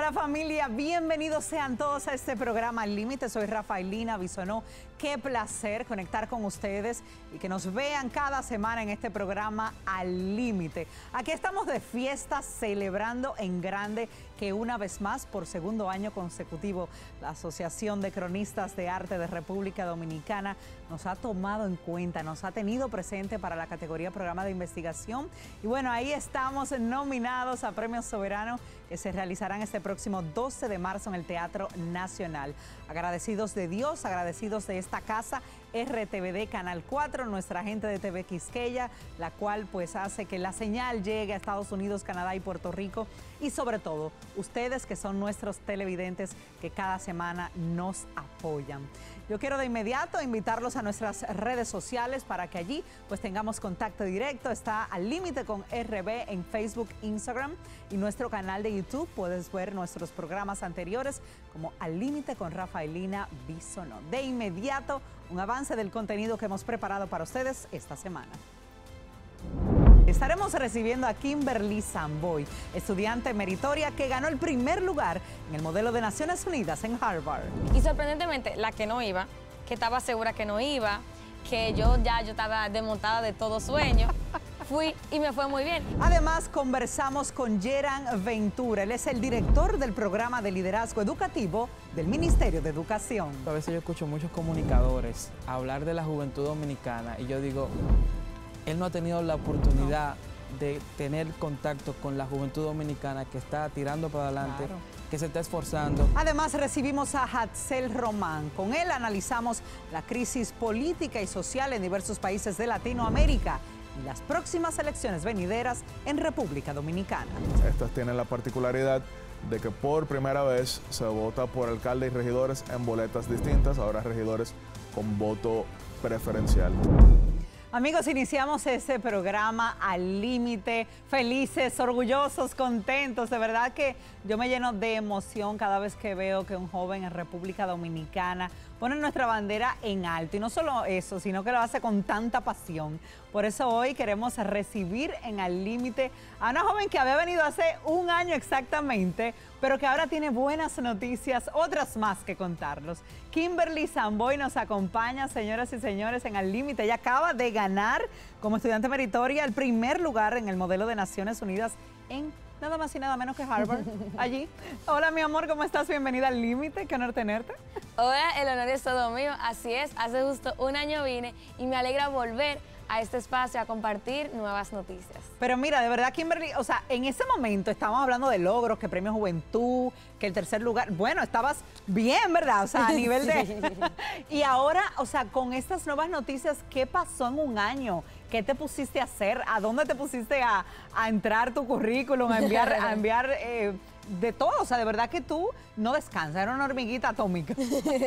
Hola familia, bienvenidos sean todos a este programa Al Límite. Soy Rafaelina Bisonó. Qué placer conectar con ustedes y que nos vean cada semana en este programa Al Límite. Aquí estamos de fiesta celebrando en grande que una vez más, por segundo año consecutivo, la Asociación de Cronistas de Arte de República Dominicana nos ha tomado en cuenta, nos ha tenido presente para la categoría Programa de Investigación. Y bueno, ahí estamos nominados a Premios Soberanos que se realizarán este próximo 12 de marzo en el Teatro Nacional. Agradecidos de Dios, agradecidos de esta casa, RTVD Canal 4, nuestra gente de TV Quisqueya, la cual pues hace que la señal llegue a Estados Unidos, Canadá y Puerto Rico, y sobre todo ustedes que son nuestros televidentes que cada semana nos apoyan. Yo quiero de inmediato invitarlos a nuestras redes sociales para que allí pues tengamos contacto directo. Está Al Límite con RB en Facebook, Instagram y nuestro canal de YouTube. Puedes ver nuestros programas anteriores como Al Límite con Rafaelina Bisonó. De inmediato, un avance del contenido que hemos preparado para ustedes esta semana. Estaremos recibiendo a Kimberly Samboy, estudiante meritoria que ganó el primer lugar en el modelo de Naciones Unidas en Harvard. Y sorprendentemente, la que no iba, que estaba segura que no iba, que yo estaba desmontada de todo sueño, fui y me fue muy bien. Además, conversamos con Yeran Ventura. Él es el director del programa de liderazgo educativo del Ministerio de Educación. A veces yo escucho muchos comunicadores hablar de la juventud dominicana y yo digo, él no ha tenido la oportunidad de tener contacto con la juventud dominicana que está tirando para adelante, claro, que se está esforzando. Además, recibimos a Hatzel Román. Con él analizamos la crisis política y social en diversos países de Latinoamérica y las próximas elecciones venideras en República Dominicana. Estas tienen la particularidad de que por primera vez se vota por alcalde y regidores en boletas distintas, ahora regidores con voto preferencial. Amigos, iniciamos este programa Al Límite, felices, orgullosos, contentos. De verdad que yo me lleno de emoción cada vez que veo que un joven en República Dominicana pone nuestra bandera en alto. Y no solo eso, sino que lo hace con tanta pasión. Por eso hoy queremos recibir en Al Límite a una joven que había venido hace un año exactamente, pero que ahora tiene buenas noticias, otras más que contarnos. Kimberly Samboy nos acompaña, señoras y señores, en Al Límite. Ella acaba de ganar como estudiante meritoria el primer lugar en el modelo de Naciones Unidas en nada más y nada menos que Harvard, allí. Hola, mi amor, ¿cómo estás? Bienvenida Al Límite, qué honor tenerte. Hola, el honor es todo mío, así es, hace justo un año vine y me alegra volver a este espacio a compartir nuevas noticias. Pero mira, de verdad, Kimberly, o sea, en ese momento estábamos hablando de logros, que Premio Juventud, que el tercer lugar, bueno, estabas bien, ¿verdad? O sea, a nivel de... Y ahora, o sea, con estas nuevas noticias, ¿qué pasó en un año? ¿Qué te pusiste a hacer? ¿A dónde te pusiste a entrar tu currículum, a enviar de todo? O sea, de verdad que tú no descansas, era una hormiguita atómica.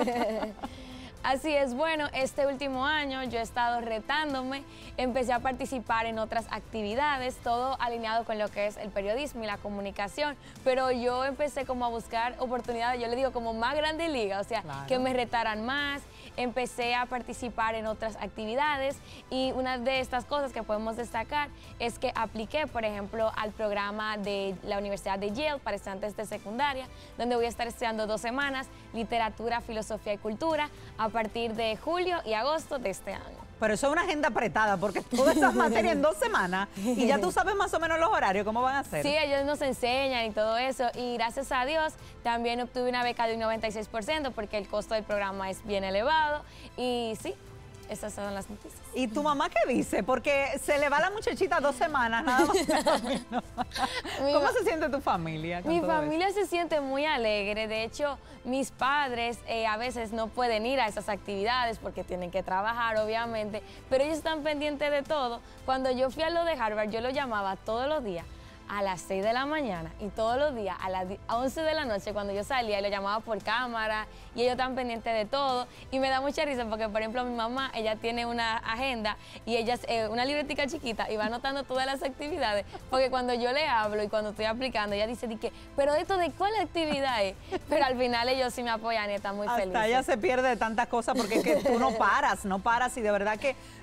Así es, bueno, este último año yo he estado retándome, empecé a participar en otras actividades, todo alineado con lo que es el periodismo y la comunicación, pero yo empecé como a buscar oportunidades, yo le digo como más grande liga, o sea, claro, que me retaran más, empecé a participar en otras actividades y una de estas cosas que podemos destacar es que apliqué, por ejemplo, al programa de la Universidad de Yale para estudiantes de secundaria, donde voy a estar estudiando 2 semanas, literatura, filosofía y cultura, a partir de julio y agosto de este año. Pero eso es una agenda apretada, porque todas esas materias en 2 semanas y ya tú sabes más o menos los horarios, cómo van a ser. Sí, ellos nos enseñan y todo eso, y gracias a Dios también obtuve una beca de un 96% porque el costo del programa es bien elevado, y sí, estas son las noticias. ¿Y tu mamá qué dice? Porque se le va la muchachita 2 semanas, nada más. ¿Cómo se siente tu familia? Mi familia se siente muy alegre. De hecho, mis padres a veces no pueden ir a esas actividades porque tienen que trabajar, obviamente, pero ellos están pendientes de todo. Cuando yo fui a lo de Harvard, yo lo llamaba todos los días a las 6 de la mañana y todos los días a las 11 de la noche cuando yo salía y lo llamaba por cámara y ellos están pendientes de todo, y me da mucha risa porque, por ejemplo, mi mamá, ella tiene una agenda y ella una libretica chiquita y va anotando todas las actividades, porque cuando yo le hablo y cuando estoy aplicando, ella dice que, pero esto de cuál actividad es, pero al final ellos sí me apoyan y están muy felices. Hasta ella se pierde de tantas cosas porque es que tú no paras y de verdad que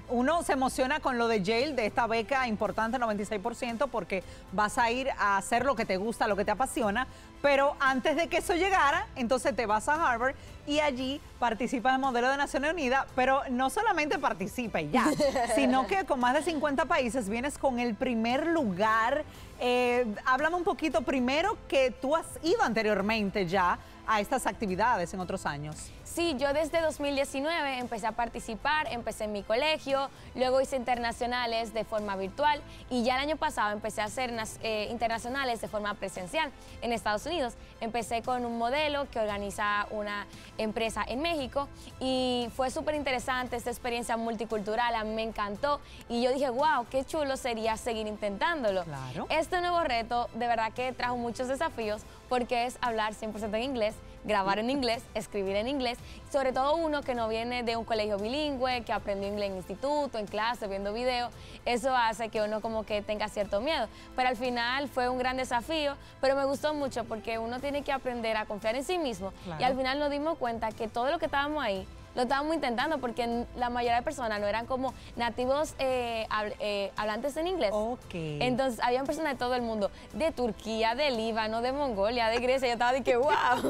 uno se emociona con lo de Yale, de esta beca importante, 96%, porque vas a ir a hacer lo que te gusta, lo que te apasiona, pero antes de que eso llegara, entonces te vas a Harvard y allí participas en Modelo de Naciones Unidas, pero no solamente participa y ya, sino que con más de 50 países vienes con el primer lugar. Háblame un poquito primero que tú has ido anteriormente ya a estas actividades en otros años. Sí, yo desde 2019 empecé a participar, empecé en mi colegio, luego hice internacionales de forma virtual y ya el año pasado empecé a hacer internacionales de forma presencial en Estados Unidos. Empecé con un modelo que organiza una empresa en México y fue súper interesante esta experiencia multicultural, a mí me encantó y yo dije, wow, qué chulo sería seguir intentándolo. Claro. Este nuevo reto de verdad que trajo muchos desafíos porque es hablar 100% en inglés, grabar en inglés, escribir en inglés, sobre todo uno que no viene de un colegio bilingüe, que aprendió inglés en instituto, en clase, viendo videos, eso hace que uno como que tenga cierto miedo, pero al final fue un gran desafío, pero me gustó mucho porque uno tiene que aprender a confiar en sí mismo. Claro. Y al final nos dimos cuenta que todo lo que estábamos ahí, lo estábamos intentando porque la mayoría de personas no eran como nativos hablantes en inglés. Okay. Entonces, habían personas de todo el mundo, de Turquía, de Líbano, de Mongolia, de Grecia. Yo estaba de que, wow.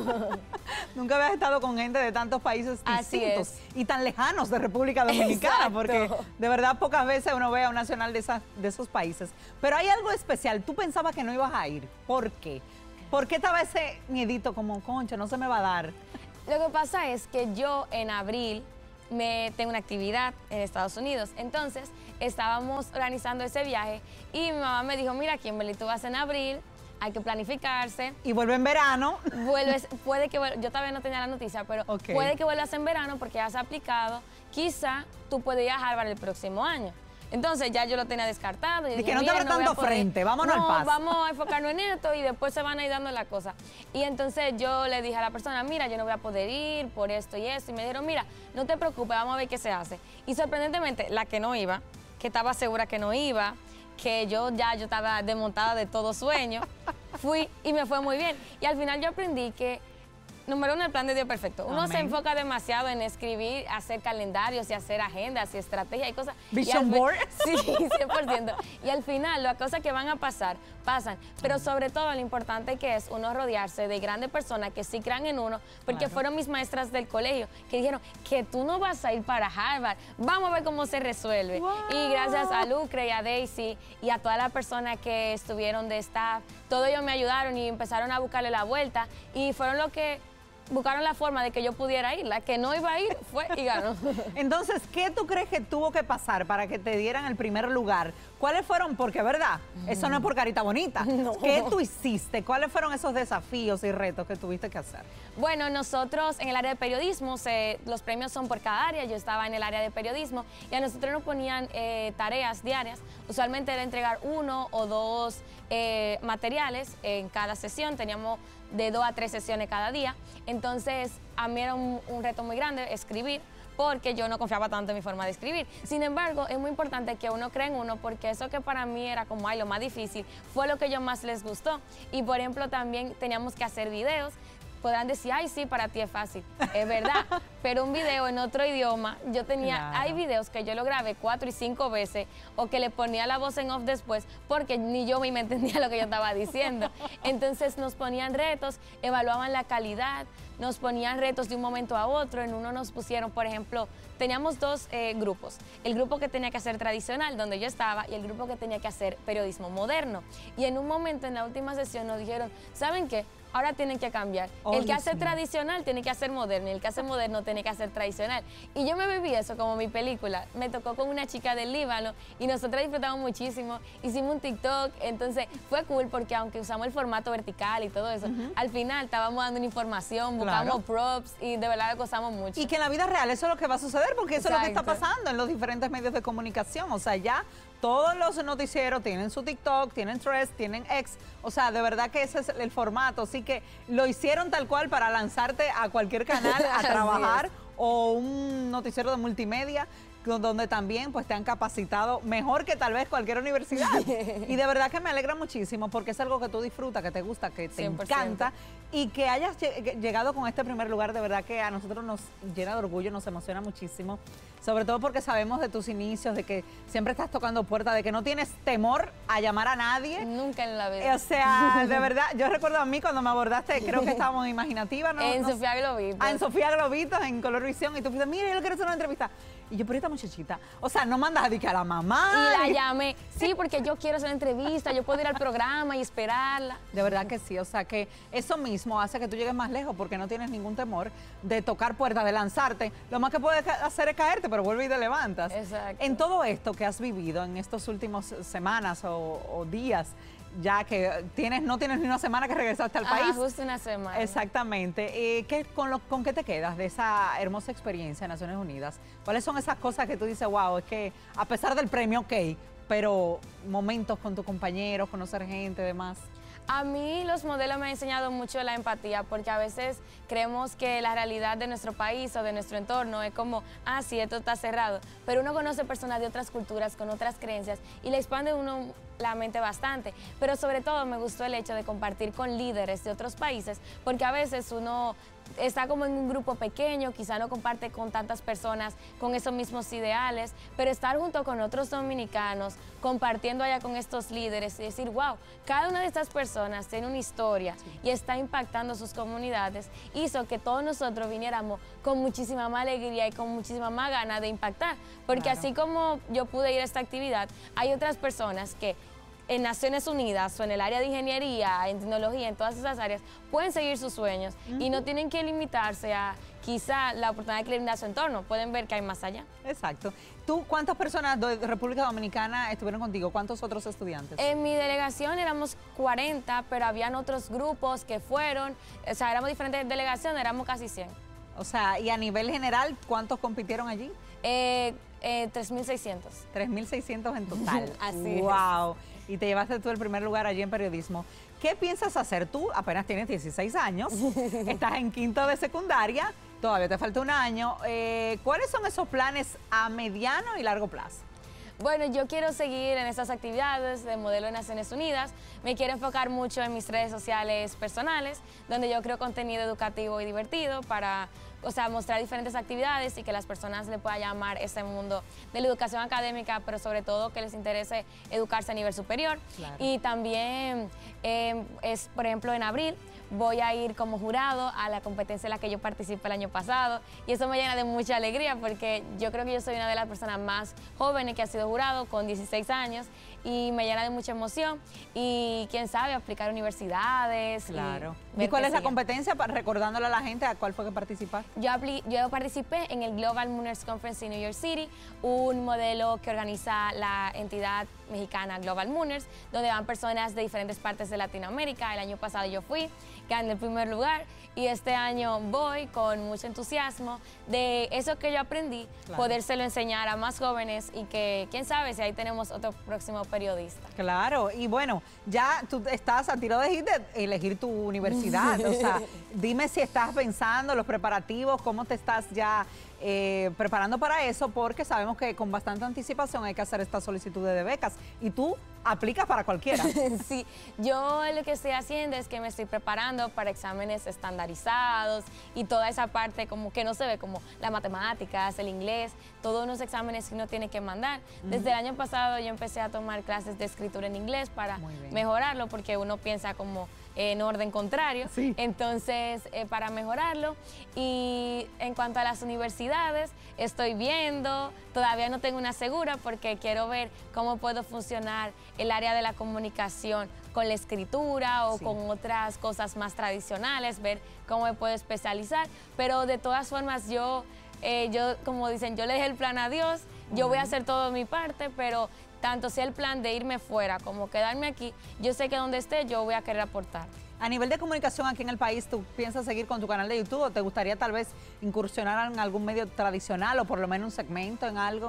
Nunca habías estado con gente de tantos países distintos es. Y tan lejanos de República Dominicana, porque de verdad pocas veces uno ve a un nacional de esos países. Pero hay algo especial. Tú pensabas que no ibas a ir. ¿Por qué? ¿Por qué estaba ese miedito como, concha, no se me va a dar? Lo que pasa es que yo en abril tengo una actividad en Estados Unidos, entonces estábamos organizando ese viaje y mi mamá me dijo, mira, Kimberly, tú vas en abril, hay que planificarse. Y vuelve en verano. Puede que yo todavía no tenía la noticia, pero puede que vuelvas en verano porque ya has aplicado, quizá tú puedes ir a Harvard el próximo año. Entonces ya yo lo tenía descartado. Y que no te abra tanto frente, vámonos al paso. Vamos a enfocarnos en esto y después se van a ir dando la cosa. Y entonces yo le dije a la persona, mira, yo no voy a poder ir por esto y esto. Y me dijeron, mira, no te preocupes, vamos a ver qué se hace. Y sorprendentemente, la que no iba, que estaba segura que no iba, que yo estaba desmontada de todo sueño, fui y me fue muy bien. Y al final yo aprendí que número uno, el plan de Dios perfecto. Uno se enfoca demasiado en escribir, hacer calendarios y hacer agendas y estrategias y cosas. Vision board. Sí, 100%. Y al final, las cosas que van a pasar, pasan. Pero sobre todo, lo importante que es uno rodearse de grandes personas que sí crean en uno, porque fueron mis maestras del colegio, que dijeron que tú no vas a ir para Harvard, vamos a ver cómo se resuelve. Wow. Y gracias a Lucre y a Daisy y a todas las personas que estuvieron de staff, todos ellos me ayudaron y empezaron a buscarle la vuelta y fueron los que buscaron la forma de que yo pudiera ir. La que no iba a ir fue y ganó. Entonces, ¿qué tú crees que tuvo que pasar para que te dieran el primer lugar? ¿Cuáles fueron? Porque, ¿verdad? Eso no es por carita bonita. No. ¿Qué tú hiciste? ¿Cuáles fueron esos desafíos y retos que tuviste que hacer? Bueno, nosotros en el área de periodismo, los premios son por cada área. Yo estaba en el área de periodismo y a nosotros nos ponían tareas diarias. Usualmente era entregar 1 o 2 materiales en cada sesión. Teníamos de 2 a 3 sesiones cada día. Entonces, a mí era un reto muy grande escribir, porque yo no confiaba tanto en mi forma de escribir. Sin embargo, es muy importante que uno cree en uno, porque eso que para mí era como lo más difícil, fue lo que yo más les gustó. Y, por ejemplo, también teníamos que hacer videos. Podrán decir, ay, sí, para ti es fácil. Es verdad, pero un video en otro idioma, hay videos que yo lo grabé 4 y 5 veces, o que le ponía la voz en off después, porque ni yo me entendía lo que yo estaba diciendo. Entonces nos ponían retos, evaluaban la calidad, nos ponían retos de un momento a otro. En uno nos pusieron, por ejemplo, teníamos 2 grupos. El grupo que tenía que hacer tradicional, donde yo estaba, y el grupo que tenía que hacer periodismo moderno. Y en un momento, en la última sesión, nos dijeron, ¿saben qué? Ahora tienen que cambiar. El que hace tradicional tiene que hacer moderno y el que hace moderno tiene que hacer tradicional. Y yo me viví eso como mi película. Me tocó con una chica del Líbano y nosotros disfrutamos muchísimo. Hicimos un TikTok, entonces fue cool porque aunque usamos el formato vertical y todo eso, al final estábamos dando una información, buscamos props y de verdad lo gozamos mucho. Y que en la vida real eso es lo que va a suceder, porque eso es lo que está pasando en los diferentes medios de comunicación. O sea, ya todos los noticieros tienen su TikTok, tienen Threads, tienen X. O sea, de verdad que ese es el formato. Así que lo hicieron tal cual para lanzarte a cualquier canal a trabajar o un noticiero de multimedia. donde también pues te han capacitado mejor que tal vez cualquier universidad. Y de verdad que me alegra muchísimo porque es algo que tú disfrutas, que te gusta, que te 100%. encanta y que hayas llegado con este primer lugar, de verdad que a nosotros nos llena de orgullo, nos emociona muchísimo, sobre todo porque sabemos de tus inicios, de que siempre estás tocando puertas, de que no tienes temor a llamar a nadie. Nunca en la vida. O sea, de verdad, yo recuerdo a mí cuando me abordaste, creo que estábamos en Imaginativa, ¿no? En Sofía Globito. En Sofía Globito, en Colorvisión, y tú fuiste, mira, yo le quiero hacer una entrevista. Y yo, pero esta muchachita, o sea, no mandas a decir que a la mamá. Y la llamé, sí, porque yo quiero hacer una entrevista, yo puedo ir al programa y esperarla. De verdad que sí, o sea que eso mismo hace que tú llegues más lejos porque no tienes ningún temor de tocar puertas, de lanzarte. Lo más que puedes hacer es caerte, pero vuelve y te levantas. Exacto. En todo esto que has vivido en estos últimos semanas o días, ya que no tienes ni una semana que regresaste al país. Justo una semana. Exactamente. ¿Con qué te quedas de esa hermosa experiencia en Naciones Unidas? ¿Cuáles son esas cosas que tú dices, wow, es que a pesar del premio, ok, pero momentos con tus compañeros, conocer gente, demás? A mí los modelos me han enseñado mucho la empatía porque a veces creemos que la realidad de nuestro país o de nuestro entorno es como, ah, sí, esto está cerrado, pero uno conoce personas de otras culturas, con otras creencias y le expande uno la mente bastante, pero sobre todo me gustó el hecho de compartir con líderes de otros países porque a veces uno está como en un grupo pequeño, quizá no comparte con tantas personas con esos mismos ideales, pero estar junto con otros dominicanos, compartiendo allá con estos líderes y decir, wow, cada una de estas personas tiene una historia y está impactando sus comunidades, hizo que todos nosotros viniéramos con muchísima más alegría y con muchísima más ganas de impactar, porque Claro. así como yo pude ir a esta actividad, hay otras personas que en Naciones Unidas o en el área de ingeniería, en tecnología, en todas esas áreas, pueden seguir sus sueños y no tienen que limitarse a quizá la oportunidad que le brinda su entorno, pueden ver que hay más allá. Exacto. ¿Tú cuántas personas de República Dominicana estuvieron contigo? ¿Cuántos otros estudiantes? En mi delegación éramos 40, pero habían otros grupos que fueron, o sea, éramos diferentes delegaciones, éramos casi 100. O sea, y a nivel general, ¿cuántos compitieron allí? 3.600. 3.600 en total. Así es. Wow. Y te llevaste tú el primer lugar allí en periodismo. ¿Qué piensas hacer tú? Apenas tienes 16 años, estás en quinto de secundaria, todavía te falta un año. ¿Cuáles son esos planes a mediano y largo plazo? Bueno, yo quiero seguir en estas actividades de modelo de Naciones Unidas. Me quiero enfocar mucho en mis redes sociales personales, donde yo creo contenido educativo y divertido para, o sea, mostrar diferentes actividades y que las personas le puedan llamar ese mundo de la educación académica, pero sobre todo que les interese educarse a nivel superior. Claro. Y también por ejemplo, en abril voy a ir como jurado a la competencia en la que yo participé el año pasado y eso me llena de mucha alegría porque yo creo que yo soy una de las personas más jóvenes que ha sido jurado con 16 años y me llena de mucha emoción y quién sabe, aplicar a universidades. Claro. ver ¿Y cuál qué es la sigue. competencia? Recordándole a la gente a cuál fue que participaste. Yo participé en el Global Mooners Conference en New York City, un modelo que organiza la entidad mexicana Global Mooners, donde van personas de diferentes partes de Latinoamérica. El año pasado yo fui, gané el primer lugar y este año voy con mucho entusiasmo de eso que yo aprendí, Claro. podérselo enseñar a más jóvenes y que quién sabe si ahí tenemos otro próximo periodista. Claro, y bueno, ya tú estás a tiro de hit de elegir tu universidad. O sea, dime si estás pensando los preparativos, cómo te estás ya preparando para eso, porque sabemos que con bastante anticipación hay que hacer esta solicitud de becas y tú aplicas para cualquiera. Sí, yo lo que estoy haciendo es que me estoy preparando para exámenes estandarizados y toda esa parte como que no se ve, como las matemáticas, el inglés, todos los exámenes que uno tiene que mandar. Desde el año pasado yo empecé a tomar clases de escritura en inglés para Muy bien. mejorarlo, porque uno piensa como en orden contrario. Sí. Entonces, para mejorarlo. Y en cuanto a las universidades, estoy viendo, todavía no tengo una segura porque quiero ver cómo puedo funcionar el área de la comunicación con la escritura o Sí. con otras cosas más tradicionales, ver cómo me puedo especializar. Pero de todas formas, yo como dicen, yo le dejé el plan a Dios, yo voy a hacer todo mi parte, pero tanto sea el plan de irme fuera como quedarme aquí, yo sé que donde esté yo voy a querer aportar. A nivel de comunicación aquí en el país, ¿tú piensas seguir con tu canal de YouTube o te gustaría tal vez incursionar en algún medio tradicional o por lo menos un segmento en algo?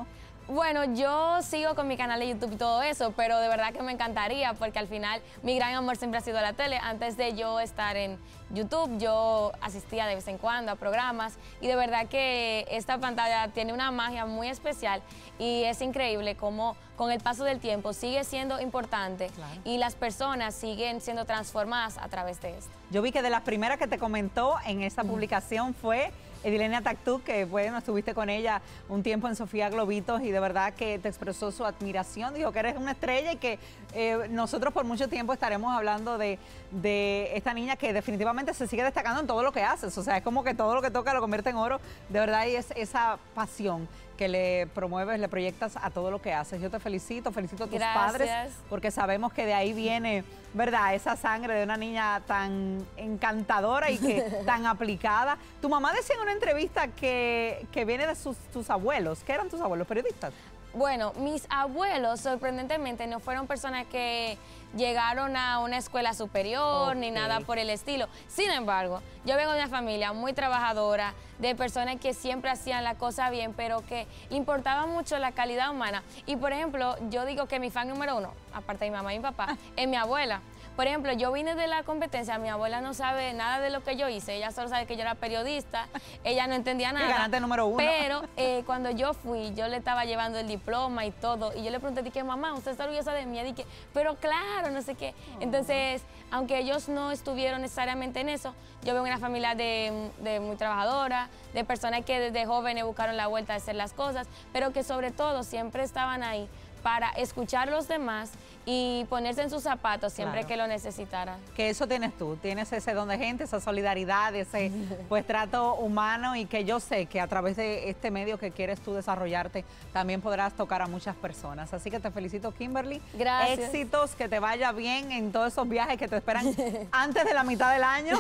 Bueno, yo sigo con mi canal de YouTube y todo eso, pero de verdad que me encantaría porque al final mi gran amor siempre ha sido la tele. Antes de yo estar en YouTube, yo asistía de vez en cuando a programas y de verdad que esta pantalla tiene una magia muy especial y es increíble cómo con el paso del tiempo sigue siendo importante y las personas siguen siendo transformadas a través de esto. Yo vi que de las primeras que te comentó en esta publicación fue Edilenia Tactú, que bueno, estuviste con ella un tiempo en Sofía Globitos y de verdad que te expresó su admiración, dijo que eres una estrella y que nosotros por mucho tiempo estaremos hablando de esta niña que definitivamente se sigue destacando en todo lo que haces, o sea, es como que todo lo que toca lo convierte en oro, de verdad, y es esa pasión que le promueves, le proyectas a todo lo que haces. Yo te felicito, felicito a tus padres, porque sabemos que de ahí viene, ¿verdad?, esa sangre de una niña tan encantadora y que tan aplicada. Tu mamá decía en una entrevista que viene de tus abuelos. ¿Qué eran tus abuelos? ¿Periodistas? Bueno, mis abuelos sorprendentemente no fueron personas que llegaron a una escuela superior ni nada por el estilo. Sin embargo, yo vengo de una familia muy trabajadora, de personas que siempre hacían la cosa bien, pero que le importaba mucho la calidad humana. Y por ejemplo, yo digo que mi fan número uno, aparte de mi mamá y mi papá, es mi abuela. Por ejemplo, yo vine de la competencia, mi abuela no sabe nada de lo que yo hice, ella solo sabe que yo era periodista, ella no entendía nada. Que ganaste número uno. Pero cuando yo fui, yo le estaba llevando el diploma y todo, y yo le pregunté, dije, mamá, ¿usted está orgullosa de mí? Y dije, pero claro, no sé qué. Entonces, aunque ellos no estuvieron necesariamente en eso, yo vengo de una familia de muy trabajadora, de personas que desde jóvenes buscaron la vuelta de hacer las cosas, pero que sobre todo siempre estaban ahí para escuchar a los demás y ponerse en sus zapatos siempre que lo necesitaran. Que eso tienes tú, tienes ese don de gente, esa solidaridad, ese pues trato humano y que yo sé que a través de este medio que quieres tú desarrollarte también podrás tocar a muchas personas. Así que te felicito, Kimberly. Gracias. Éxitos, que te vaya bien en todos esos viajes que te esperan antes de la mitad del año.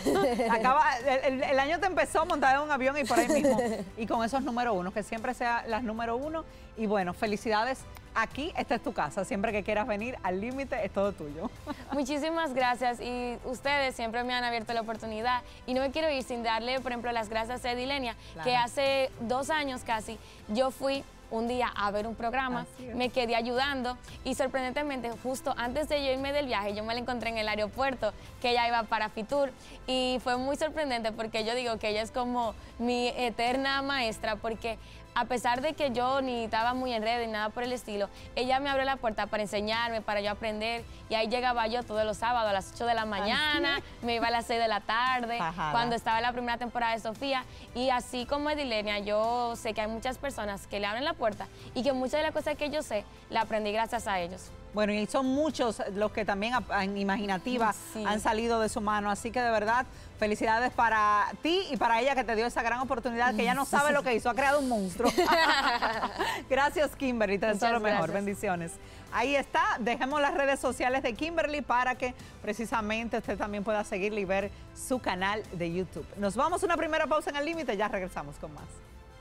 El año te empezó montada en un avión y por ahí mismo. Y con esos número uno, que siempre sea las número uno. Y bueno, felicidades. Aquí, esta es tu casa. Siempre que quieras venir al límite, es todo tuyo. Muchísimas gracias. Y ustedes siempre me han abierto la oportunidad. Y no me quiero ir sin darle, por ejemplo, las gracias a Edilenia, que hace 2 años casi, yo fui un día a ver un programa, me quedé ayudando y sorprendentemente justo antes de yo irme del viaje, yo me la encontré en el aeropuerto, que ella iba para Fitur y fue muy sorprendente porque yo digo que ella es como mi eterna maestra porque a pesar de que yo ni estaba muy en red ni nada por el estilo, ella me abrió la puerta para enseñarme, para yo aprender y ahí llegaba yo todos los sábados a las 8 de la mañana, me iba a las 6 de la tarde, cuando estaba en la primera temporada de Sofía y así como Edilenia, yo sé que hay muchas personas que le abren la puerta y que muchas de las cosas que yo sé, la aprendí gracias a ellos. Bueno, y son muchos los que también en Imaginativa han salido de su mano, así que de verdad, felicidades para ti y para ella que te dio esa gran oportunidad, que ella no sabe lo que hizo, ha creado un monstruo. Gracias, Kimberly, te deseo lo mejor, bendiciones. Ahí está, dejemos las redes sociales de Kimberly para que precisamente usted también pueda seguirle y ver su canal de YouTube. Nos vamos a una primera pausa en El Límite, ya regresamos con más.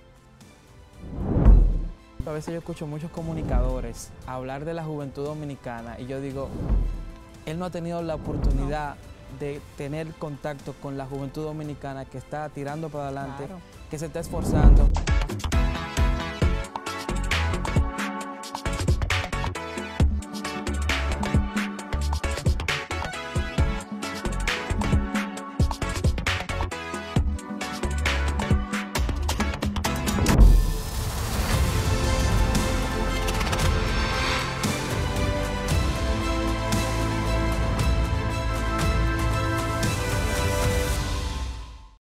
A veces yo escucho muchos comunicadores hablar de la juventud dominicana y yo digo, él no ha tenido la oportunidad de tener contacto con la juventud dominicana que está tirando para adelante, que se está esforzando.